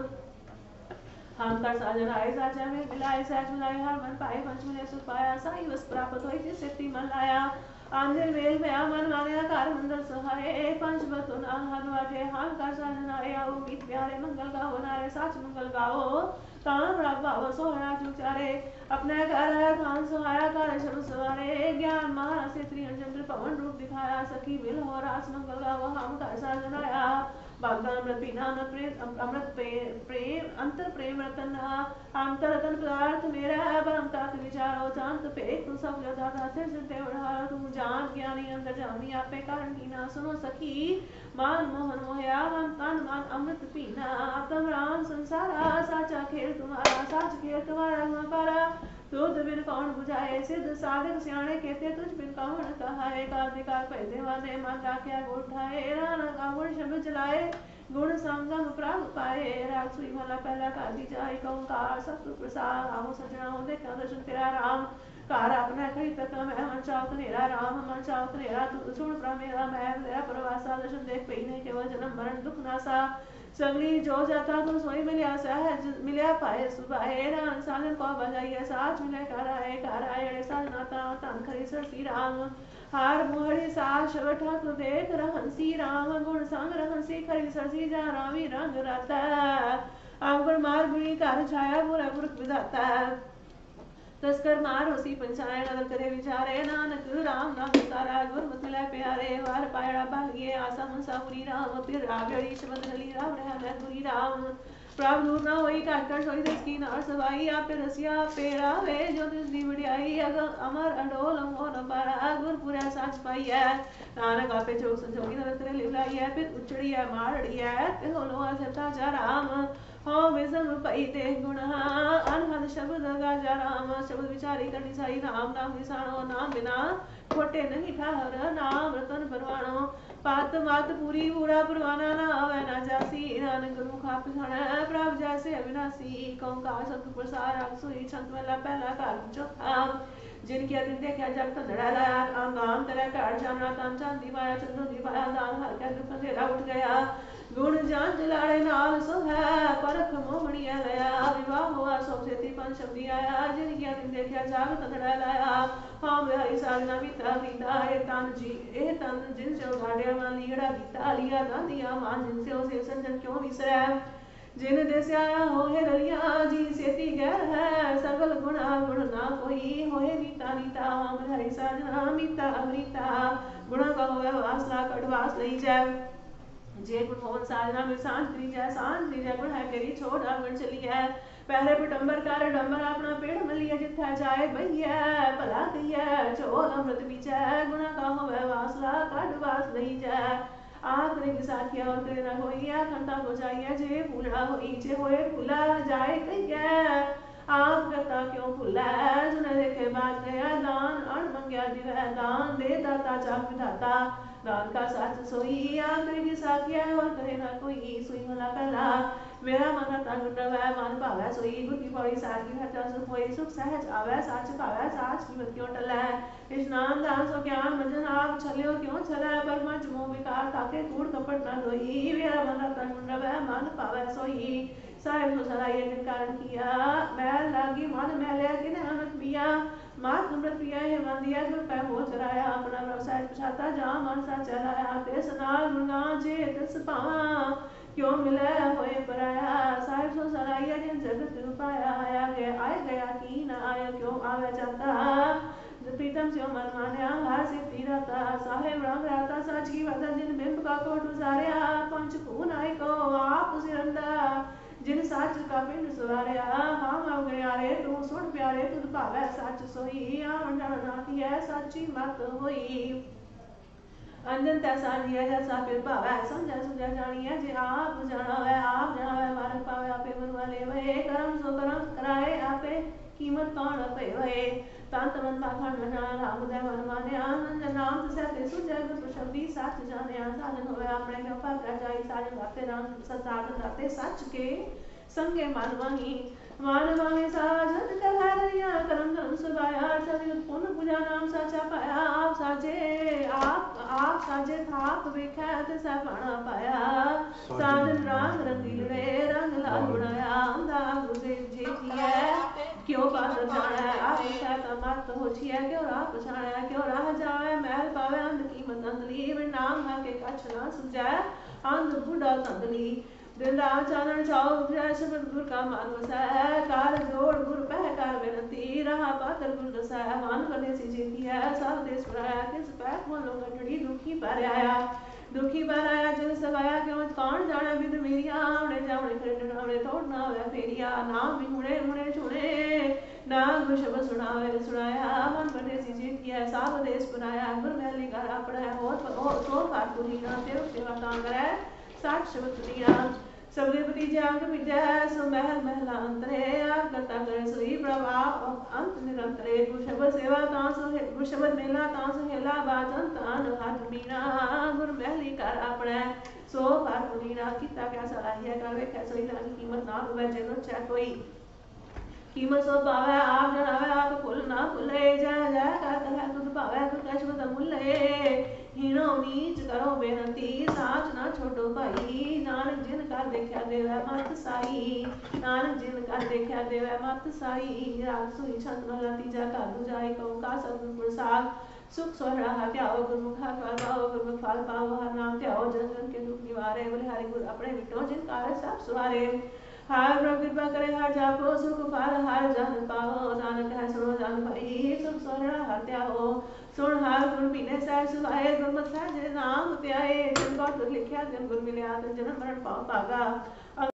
Speaker 1: हम कर साजन आए साचा में मिलाए सहज मिलाए हर मन पाए पंच मिले सुख पाया साई बस प्राप्त होई जिस सिद्धि मन लाया आंधर वेल में मन माने कार मंदर सहाय पंच बतुन हन वाटे हम कर साजन आए आओ गीत प्यारे मंगल गाओ नारे साच मंगल गाओ ताम राग भाव सोहरा चुचारे अपने घर खान सुहाया कर शब्द सवारे ज्ञान महारा से त्रिहंजन पवन रूप दिखाया सखी मिल हो रास मंगल गाओ हम कर साजन आया बागदान अमृत पीना अमृत प्रेम अमृत प्रेम अंतर प्रेम रतन अंतर रतन पदार्थ मेरा है परम तात विचारो चांत पे तू सब जदा सिर सिर ते बढ़ा तू जान ज्ञानी अंदर जामी आपे कारण कीना सुनो सखी मान मोहन मोहया हम तन मान अमृत पीना तम राम संसारा साचा खेल तुम्हारा साच खेल तुम्हारा गुणकारा दूध बिन कौन बुझाए सिद्ध साधक सियाणे कहते तुझ बिन कौन कहाए काल विकार पै देवाने मन राख्या उठाए राना का गुण शब्द जलाए गुण संगम प्राप्त पाए राग सुई मला पहला काजी जाए ओंकार सतगुर प्रसाद आओ सजना हो देखा दर्शन तेरा राम कार अपना खड़ी तक मैं मन चाहत नेरा राम मन चाहत नेरा तू सुन प्रा मेरा मैं तेरा प्रवासा दर्शन देख पई नहीं केवल जन्म मरण दुख नासा सगली जो जाता तो सोई मिलिया सहज मिलिया पाए सुबाए राम सालन को बजाइए साच मिले कराए कराए साजनाता तन खरी श्री राम हार मोहरी सास वठा तो देख रहंसी राम गुण संग रहंसी खरी सरसी जा रामी रंग राता अवगुण मार गुणी कर छाया बुरा पुरख विधाता तस्कर मार होसी पंचायन अदल करे विचारे नानक राम नाम सारा गुरमत मिला प्यारे वार पायड़ा भालिए आसा मनसा पुरी राम फिर रावड़ी शब्द हली राम रहा मैं पुरी राम प्राप दूर ना होई काट कर सोई दसकी नार सवाई आपे रसिया पेरा वे जो तिसदी बड़ियाई अग अमर अडोल मोन बारा गुरपुरा साच पाई है नानक आपे जोग संजोगी नर करे लिवलाई है फिर उचड़ी है मारड़ी है फिर होलो सता जा राम हो विजम पई ते गुण अनहद शब्द गाजा राम शब्द विचारी करनी साई नाम नाम निसानो नाम बिना खोटे नहीं ठहर नाम रतन परवानो पात मात पूरी पूरा परवाना ना आवे ना जासी नानक गुरु खाप खण प्रभ जैसे अविनाशी ओंकार सतगुर प्रसाद अक्सुई छंत वाला पहला काल चौथा जिनकी अतिन देखा जग तंदड़ा लाया आंगाम तरह काट जाना तन चांदी पाया चंदो दी पाया दान हर के दुख अंधेरा उठ गया गुण जान जलाड़े नाल सो है परख मोहणिया लया विवाह हुआ सौ सेती पन शब्दी आया जिनकी अतिन देखा जग तंदड़ा लाया हाँ बिहारी साजना बीता बीता ए तन जी ए तन जिन से उगाड़िया मान लीड़ा बीता लिया दांदिया मान जिन से उसे संजन क्यों विसरै जिन देश आया होए रलिया जी सेती गैर है सगल गुणा गुण ना कोई होए नीता नीता हम हरि साजना मीता अमृता गुणा का होए वासला कड़वास नहीं जाए जे गुण होवन साजना में सांझ करी जाए सांझ नहीं जाए गुण है करी छोड़ आंगन चली है पहले पिटंबर कर डंबर अपना पेड़ मलिया जिथा जाए भैया भला कहिया चोल अमृत पीछे गुणा का होवे वासला कड़वास नहीं जाए आख ने विसाखिया और करे ना होई खंडा हो जाइए जे फूलड़ा होई जे होए फूला जाए कहिए आप करता क्यों फूला जुने देखे बात गया दान अण मंगया दिवे दान दे दाता चाक विधाता दान का साच सोई आख ने विसाखिया और करे ना कोई सुई मला पहला मेरा मन रता गुंडवै मन भावै सोई गुर की पौड़ी सार की हटा सुख होई सुख सहज आवै साच भावै साच की मत क्यों टलै स्नान दान सो ज्ञान भजन आप छल्यो क्यों छलै पर मंच मोह विकार ताके कूड़ कपट न धोई मेरा मन रता गुंडवै मन भावै सोई साहिब को सराइए जिन कारण किया मैल लागी मन मैलिया किने अनक पिया मात अमृत पिया है मन दिया गुर पै हो चराया अपना व्यवसाय पछाता जा मन सा चलाया तिस नाल गुणगान जे तिस पावा क्यों मिले होए पराया साहिब सो सराइया जिन जगत रूपाया आया गया आए गया की न आया क्यों आवे जाता प्रीतम से मन मान्या हार से तीरता साहेब राम राता सच की वजह जिन बिंब का कोट उजारिया पंच खून आई को आप सिरंदा जिन साच का पिंड सुवारिया हम अवगया रे तू सुन प्यारे तुद भावै सच सोई आवन जान नाती है सच्ची मत होई अंजन तैसा जिया जैसा फिर भावै समझै सुझै जानिए जे आप जाना वै आप जाना वै मार्ग पावे आपे बनवा ले वे कर्म सो कर्म कराए आपे कीमत कौन पे वे तांत मन पाखंड न जाना राम उदय मन मान्या नंद नाम सहते सुझै गुर प्रशब्दी सच जानिया साजन होवे अपने क्यों भाग्य जाई साजन गाते राम ससाधन गाते सच के संगे मन वही मान मांगे साजन कलहरिया करम धर्म सुभाया सतयुग पुण्य पूजा नाम साचा पाया आप साजे आप आप साजे थाप वेखै तिसै पाना पाया साजन राम रंगील रे रंग लाल उड़ाया अंधा गुरुदेव जी किया क्यों पात्र जाना आप वेखै तमत हो छिया क्यों राह पछाणा क्यों राह जावे महल पावे अंध की मतंदली नाम के कछ ना सुझै अंध बूढ़ा तंदली दिन राम चानन छाओ उपजय शब्द गुर का मान वसै कार जोड़ गुर पह कर विनती रहा पात्र गुर दसै मान बने सी जीती है सब देश पराया किस पैठ मोलो गठड़ी दुखी पर आया दुखी पर आया जल सगाया क्यों कौन जाने विद मेरिया उड़े जावड़े खड़े नावड़े तोड़ना वे फेरिया नाम भी मुड़े मुड़े छुड़े ना गुर शब्द सुनावे सुनाया मन बने सी जीती है सब देश पराया गुर महली घर अपना और तो कार पूरी ना तेरे सेवा तां करे साठ शब्द नीरा सबदेपति जाग विजय सो महल महला अंतरे आप करता करे सोई प्रभाव अंत निरंतरे गुरशब्द सेवा तांसो है गुरशब्द मेला तांसो हेला बाजन तान हाथ मीना गुर महली कर अपने सो कर पुनीना किता क्या सलाहिया कर वे कैसोई लानी कीमत ना होवे जनो चाहे कोई कीमत सो पावे आप जनावे आप फुल ना फुले जय जय कर कह तुद पावे तुद कछ बद मुले हीनो नीच करो बेनती साच ना छोटो भाई नानक जिन कर देखा देवै मत साई नानक जिन कर देखा देवै मत साई राग सुई छंद महला तीजा का दूजाई कौ का सतगुर प्रसाद सुख सोहरा त्याओ गुरमुख हर फल पाओ गुरमुख फल पाओ हर नाम त्याओ जन जन के दुख निवारे बोले हरि गुर अपने मिटो जिन कार्य सब सुहारे हार प्रभु कृपा करे हार जापो सुख फल हार जन पाओ नानक है सुनो जान भाई सुख सोहरा हर त्याओ सुन हार गुर पीने सह सुहाए गुरमत सहज नाम प्याए जिन को लिखा जन गुर मिलिया जन्म मरण पाओ भागा।